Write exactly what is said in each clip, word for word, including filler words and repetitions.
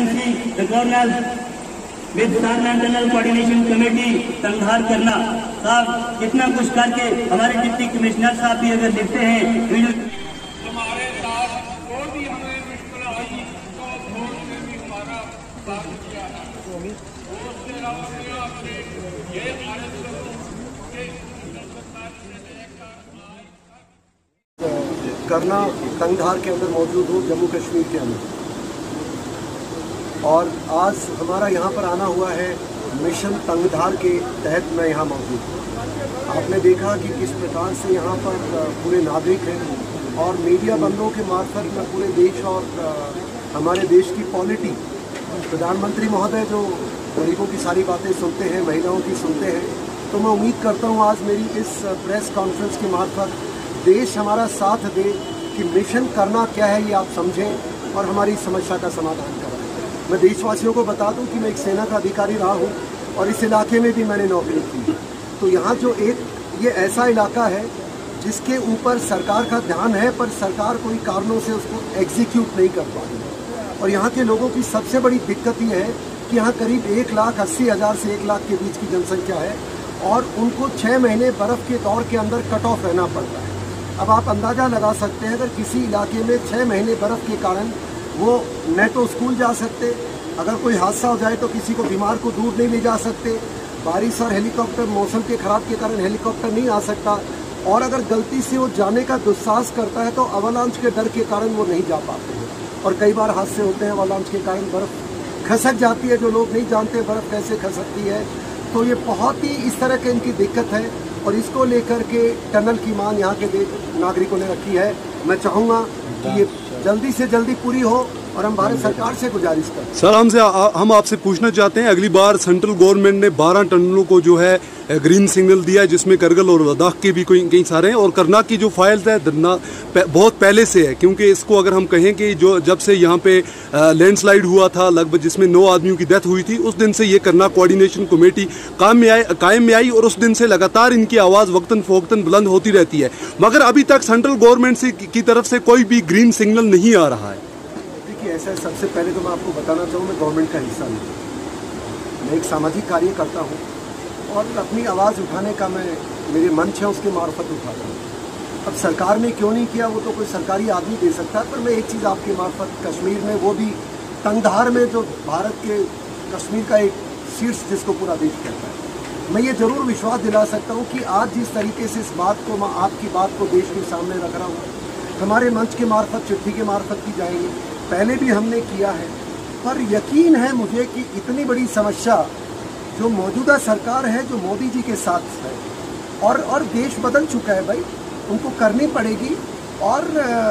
excellency the governor with Sarnath Tunnel coordination committee Tangdhar करना साहब कितना कुछ करके हमारे डिप्टी कमिश्नर साहब भी अगर लिखते हैं हमारे साथ और भी हमें मुश्किल आई तो वोट में भी हमारा साथ किया है। उसके अलावा मैं आपसे ये आरज़ करूं कि करना तंगधार के अंदर मौजूद हूँ, जम्मू कश्मीर के अंदर, और आज हमारा यहाँ पर आना हुआ है मिशन तंगधार के तहत मैं यहाँ मौजूद हूँ। आपने देखा कि किस प्रकार से यहाँ पर पूरे नागरिक हैं और मीडिया बंदों के मार्फत में पूरे देश और हमारे देश की पॉलिटी, प्रधानमंत्री महोदय जो गरीबों की सारी बातें सुनते हैं, महिलाओं की सुनते हैं, तो मैं उम्मीद करता हूँ आज मेरी इस प्रेस कॉन्फ्रेंस के मार्फत देश हमारा साथ दे कि मिशन करना क्या है ये आप समझें और हमारी समस्या का समाधान करें। मैं देशवासियों को बता दूं कि मैं एक सेना का अधिकारी रहा हूं और इस इलाके में भी मैंने नौकरी की। तो यहाँ जो एक ये ऐसा इलाका है जिसके ऊपर सरकार का ध्यान है पर सरकार कोई कारणों से उसको एग्जीक्यूट नहीं कर पा रही। और यहाँ के लोगों की सबसे बड़ी दिक्कत ये है कि यहाँ करीब एक लाख अस्सी हज़ार से एक लाख के बीच की जनसंख्या है और उनको छः महीने बर्फ़ के दौर के अंदर कट ऑफ रहना पड़ता है। अब आप अंदाज़ा लगा सकते हैं अगर किसी इलाके में छः महीने बर्फ़ के कारण वो न तो स्कूल जा सकते, अगर कोई हादसा हो जाए तो किसी को बीमार को दूर नहीं ले जा सकते, बारिश और हेलीकॉप्टर मौसम के ख़राब के कारण हेलीकॉप्टर नहीं आ सकता, और अगर गलती से वो जाने का दुस्साहस करता है तो अवलांच के डर के कारण वो नहीं जा पाते हैं। और कई बार हादसे होते हैं अवलांच के कारण, बर्फ़ खसक जाती है, जो लोग नहीं जानते बर्फ़ कैसे खसकती है। तो ये बहुत ही इस तरह की इनकी दिक्कत है और इसको लेकर के टनल की मांग यहाँ के नागरिकों ने रखी है। मैं चाहूँगा कि ये जल्दी से जल्दी पूरी हो और हम भारत सरकार से गुजारिश करें। सर हमसे हम आपसे पूछना चाहते हैं, अगली बार सेंट्रल गवर्नमेंट ने बारह टनलों को जो है ग्रीन सिग्नल दिया है जिसमें करगिल और लद्दाख के भी कोई कई सारे हैं, और करनाल की जो फाइल्स है बहुत पहले से है, क्योंकि इसको अगर हम कहें कि जो जब से यहाँ पे लैंडस्लाइड हुआ था लगभग जिसमें नौ आदमियों की डेथ हुई थी, उस दिन से ये करनाल कोऑर्डिनेशन कमेटी काम में आई कायम में आई और उस दिन से लगातार इनकी आवाज़ वक्तन फ़वक्तन बुलंद होती रहती है, मगर अभी तक सेंट्रल गवर्नमेंट से की तरफ से कोई भी ग्रीन सिग्नल नहीं आ रहा है। देखिए ऐसा है, सबसे पहले तो मैं आपको बताना चाहूँ मैं गवर्नमेंट का हिस्सा नहीं, मैं एक सामाजिक कार्य करता हूँ और अपनी आवाज़ उठाने का मैं मेरे मंच है उसके मार्फत उठाता हूँ। अब सरकार ने क्यों नहीं किया वो तो कोई सरकारी आदमी दे सकता है, पर मैं एक चीज़ आपके मार्फत कश्मीर में, वो भी तंगधार में, जो भारत के कश्मीर का एक शीर्ष जिसको पूरा देश कहता है, मैं ये ज़रूर विश्वास दिला सकता हूँ कि आज जिस तरीके से इस बात को, मैं आपकी बात को देश के सामने रख रहा हूँ, हमारे मंच के मार्फत, चिट्ठी के मार्फत की जाएंगी, पहले भी हमने किया है, पर यकीन है मुझे कि इतनी बड़ी समस्या जो मौजूदा सरकार है, जो मोदी जी के साथ है, और और देश बदल चुका है भाई, उनको करनी पड़ेगी। और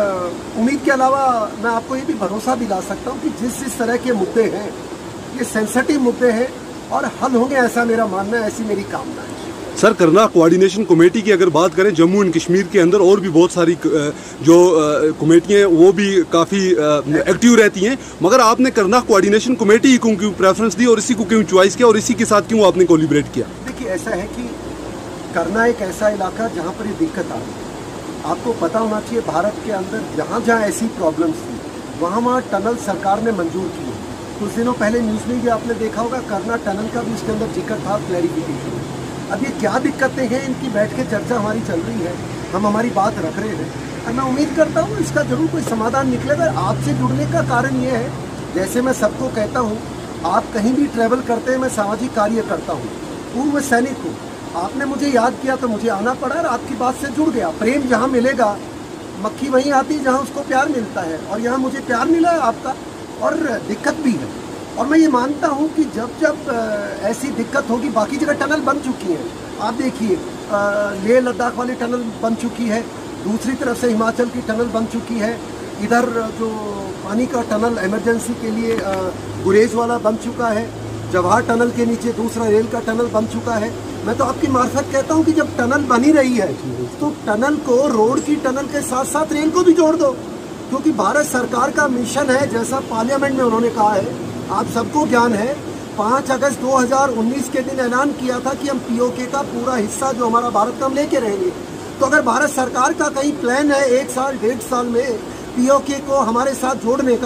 उम्मीद के अलावा मैं आपको ये भी भरोसा दिला सकता हूँ कि जिस जिस तरह के मुद्दे हैं ये सेंसिटिव मुद्दे हैं और हल होंगे, ऐसा मेरा मानना है, ऐसी मेरी कामना है। सर करनाल कोऑर्डिनेशन कमेटी की अगर बात करें, जम्मू एंड कश्मीर के अंदर और भी बहुत सारी जो कमेटियाँ हैं वो भी काफ़ी एक्टिव रहती हैं, मगर आपने करनाल कोऑर्डिनेशन कमेटी को क्यों प्रेफरेंस दी और इसी को क्यों चॉइस किया और इसी के साथ क्यों आपने कोलिब्रेट किया? देखिए ऐसा है कि करना एक ऐसा इलाका जहाँ पर ये दिक्कत आ रही है, आपको पता होना चाहिए भारत के अंदर जहाँ जहाँ ऐसी प्रॉब्लम्स थी वहाँ वहाँ टनल सरकार ने मंजूर किए। कुछ दिनों पहले न्यूज़ में भी आपने देखा होगा करना टनल का भी उसके अंदर जिक्र था, क्लैरिफिकेशन। अब ये क्या दिक्कतें हैं इनकी बैठ के चर्चा हमारी चल रही है, हम हमारी बात रख रहे हैं और मैं उम्मीद करता हूँ इसका जरूर कोई समाधान निकलेगा। आपसे जुड़ने का कारण ये है, जैसे मैं सबको कहता हूँ, आप कहीं भी ट्रैवल करते हैं, मैं सामाजिक कार्य करता हूँ, पूर्व सैनिक हूँ, आपने मुझे याद किया तो मुझे आना पड़ा और आपकी बात से जुड़ गया। प्रेम जहाँ मिलेगा, मक्खी वहीं आती जहाँ उसको प्यार मिलता है, और यहाँ मुझे प्यार मिला है आपका, और दिक्कत भी है। और मैं ये मानता हूँ कि जब जब ऐसी दिक्कत होगी, बाकी जगह टनल बन चुकी हैं, आप देखिए लेह लद्दाख वाली टनल बन चुकी है, दूसरी तरफ से हिमाचल की टनल बन चुकी है, इधर जो पानी का टनल इमरजेंसी के लिए गुरेज वाला बन चुका है, जवाहर टनल के नीचे दूसरा रेल का टनल बन चुका है। मैं तो आपकी मार्फत कहता हूँ कि जब टनल बनी रही है तो टनल को, रोड की टनल के साथ साथ रेल को भी जोड़ दो, क्योंकि भारत सरकार का मिशन है, जैसा पार्लियामेंट में उन्होंने कहा है, आप सबको ज्ञान है, पाँच अगस्त दो हज़ार उन्नीस के दिन ऐलान किया था कि हम पीओके का पूरा हिस्सा जो हमारा भारत का हम लेके रहेंगे। तो अगर भारत सरकार का कहीं प्लान है एक साल डेढ़ साल में पीओके को हमारे साथ जोड़ने का,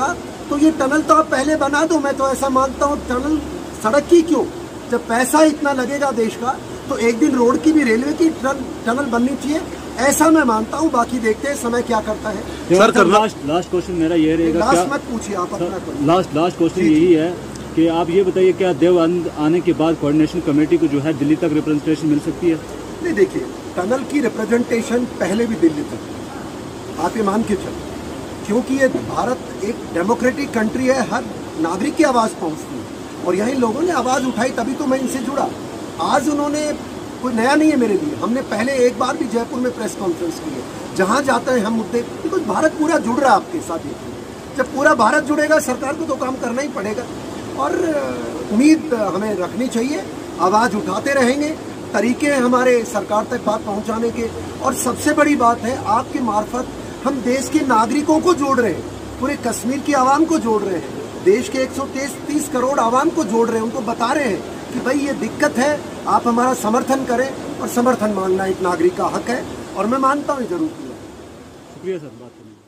तो ये टनल तो आप पहले बना दो। मैं तो ऐसा मानता हूँ टनल सड़क की क्यों, जब पैसा इतना लगेगा देश का तो एक दिन रोड की भी, रेलवे की टनल बननी चाहिए, ऐसा मैं मानता हूँ। बाकी देखते हैं समय क्या करता है। Sir sir last last question मेरा ये रहेगा, लास्ट मत पूछिए आप अपना। लास्ट लास्ट क्वेश्चन यही है कि आप ये बताइए क्या देवबंद आने के बाद कोऑर्डिनेशन कमेटी को जो है दिल्ली तक रिप्रेजेंटेशन मिल सकती है? नहीं, देखिए टनल की रिप्रेजेंटेशन पहले भी दिल्ली तक, आप ये मान के चलो, क्योंकि ये भारत एक डेमोक्रेटिक कंट्री है, हर नागरिक की आवाज़ पहुंचती है और यही लोगों ने आवाज़ उठाई, तभी तो मैं इनसे जुड़ा। आज उन्होंने, कोई नया नहीं है मेरे लिए, हमने पहले एक बार भी जयपुर में प्रेस कॉन्फ्रेंस की है, जहाँ जाते हैं हम मुद्दे, बिकॉज भारत पूरा जुड़ रहा है आपके साथ। जब पूरा भारत जुड़ेगा सरकार को तो काम करना ही पड़ेगा और उम्मीद हमें रखनी चाहिए, आवाज़ उठाते रहेंगे, तरीके हैं हमारे सरकार तक बात पहुंचाने के। और सबसे बड़ी बात है, आपके मार्फत हम देश के नागरिकों को जोड़ रहे हैं, पूरे कश्मीर की आवाम को जोड़ रहे हैं, देश के एक सौ तीस करोड़ आवाम को जोड़ रहे हैं, उनको बता रहे हैं कि भाई ये दिक्कत है, आप हमारा समर्थन करें। और समर्थन मांगना एक नागरिक का हक है और मैं मानता हूँ जरूर किया। शुक्रिया सर बात करने